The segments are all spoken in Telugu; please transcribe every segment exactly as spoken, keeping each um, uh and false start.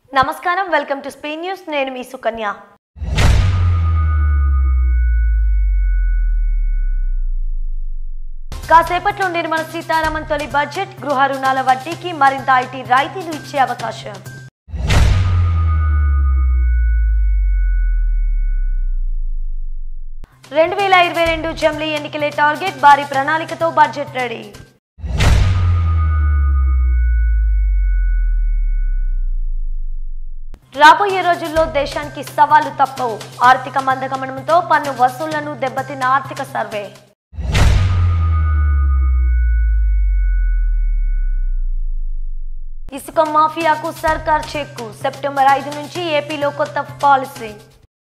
నమస్కారం వెల్కమ్ టు స్పీ న్యూస్ నేను మీ సుకన్య కాసేపట్లో నిర్మలా సీతారామన్ తొలి బడ్జెట్ గృహ రుణాల వడ్డీకి మరింత ఐటీ రాయితీలు ఇచ్చే అవకాశం రెండు వేల ఇరవై రెండు జమిలీ ఎన్నికలే టార్గెట్ భారీ ప్రణాళికతో బడ్జెట్ రెడీ రాబోయే రోజుల్లో దేశానికి సవాళ్లు తప్పవు ఆర్థిక మందగమనంతో పన్ను వసూళ్లను దెబ్బతిన్న ఆర్థిక సర్వే ఇసుక మాఫియాకు సర్కార్ చెక్కు సెప్టెంబర్ ఐదు నుంచి ఏపీలో కొత్త పాలసీ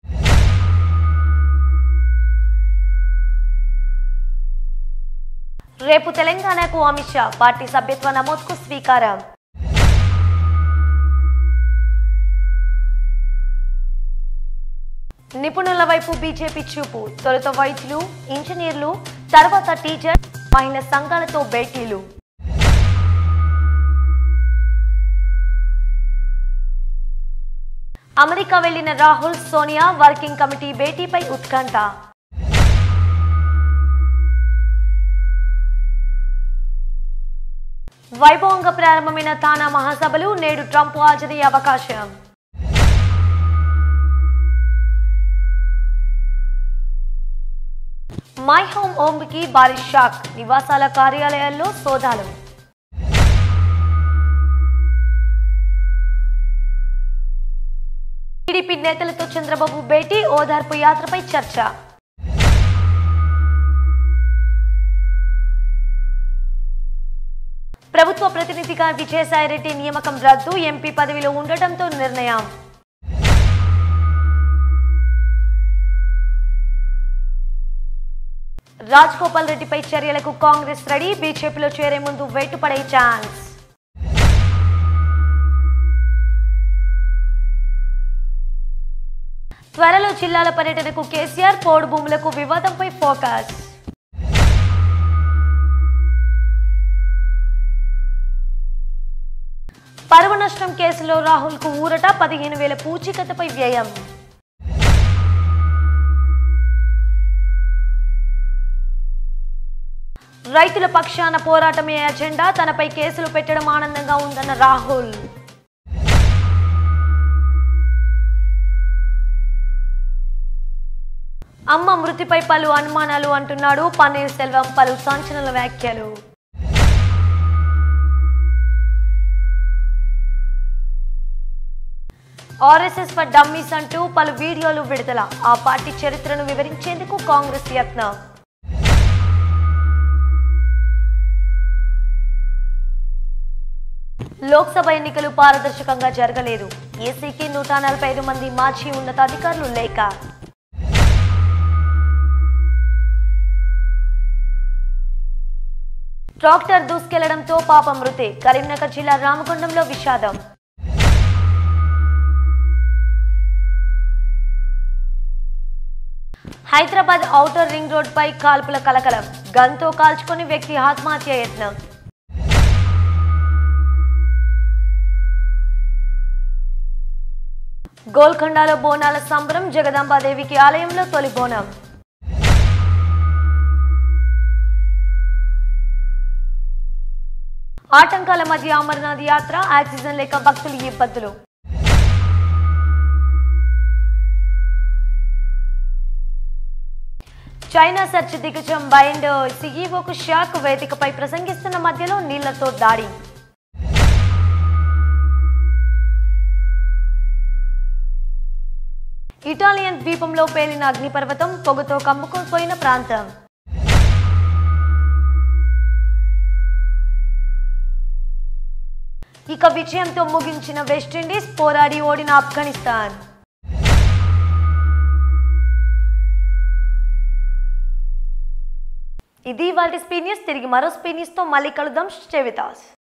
రేపు తెలంగాణకు అమిత్ షా పార్టీ సభ్యత్వ నమోదుకు స్వీకారం నిపుణుల వైపు బీజేపీ చూపు తొలుత వైద్యులు ఇంజనీర్లు తర్వాత టీచర్ మహిళా సంఘాలతో భేటీలు అమెరికా వెళ్లిన రాహుల్ సోనియా వర్కింగ్ కమిటీ భేటీపై ఉత్కంఠ వైభవంగా ప్రారంభమైన తానా మహాసభలు నేడు ట్రంప్ హాజరయ్యే అవకాశం మై హోమ్ ఓంకి భారీ షాక్ నివాసాల కార్యాలయాల్లో సోదాలు టీడీపీ నేతలతో చంద్రబాబు భేటీ ఓదార్పు యాత్రపై చర్చ ప్రభుత్వ ప్రతినిధిగా విజయసాయిరెడ్డి నియామకం రద్దు ఎంపీ పదవిలో ఉండటంతో నిర్ణయం రాజగోపాల్ రెడ్డిపై చర్యలకు కాంగ్రెస్ రెడీ బీజేపీలో చేరే ముందు వెట్టుపడే ఛాన్స్ త్వరలో జిల్లాల పర్యటనకు కేసీఆర్ పోడు భూములకు వివాదంపై ఫోకస్ పరువు నష్టం కేసులో రాహుల్ కు ఊరట పదిహేను వేల పూచీకత్తపై వ్యయం రైతుల పక్షాన పోరాటమే అజెండా తనపై కేసులు పెట్టడం ఆనందంగా ఉందన్న రాహుల్ అమ్మ మృతిపై పలు అనుమానాలు అంటున్నాడు పన్నీర్ సెల్వం పలు సంచలన వ్యాఖ్యలు ఆర్ఎస్ఎస్ ఫర్ డమ్మీస్ అంటూ పలు వీడియోలు విడుదల ఆ పార్టీ చరిత్రను వివరించేందుకు కాంగ్రెస్ యత్నం లోక్సభ ఎన్నికలు పారదర్శకంగా జరగలేదు ఏసీకి నూట నలభై ఐదు మంది మాజీ ఉన్నతాధికారులు లేక ట్రాక్టర్ దూసుకెళ్లడంతో పాప మృతి కరీంనగర్ జిల్లా రామగుండంలో విషాదం హైదరాబాద్ ఔటర్ రింగ్ రోడ్ పై కాల్పుల కలకలం గన్తో కాల్చుకుని వ్యక్తి ఆత్మహత్య యత్నం గోల్కొండలో బోనాల సంబరం జగదాంబాదేవికి ఆలయంలో తొలి బోనం ఆటంకాల మధ్య అమర్నాథ్ యాత్ర ఆక్సిజన్ లేక భక్తులు ఇబ్బందులు చైనా సెర్చ్ దిగ్గజం బైండ్ సీఈఓకు షాక్ వేదికపై ప్రసంగిస్తున్న మధ్యలో నీళ్లతో దాడి ఇటాలియన్ ద్వీపంలో పేలిన అగ్నిపర్వతం పొగతో కమ్ముకుపోయిన ప్రాంతం ఇక విజయంతో ముగించిన వెస్టిండీస్ పోరాడి ఓడిన ఆఫ్ఘనిస్తాన్ ఇది వాటి స్పీ న్యూస్ తిరిగి మరో స్పీ న్యూస్ తో మళ్ళీ కలుద్దాం. Stay with us.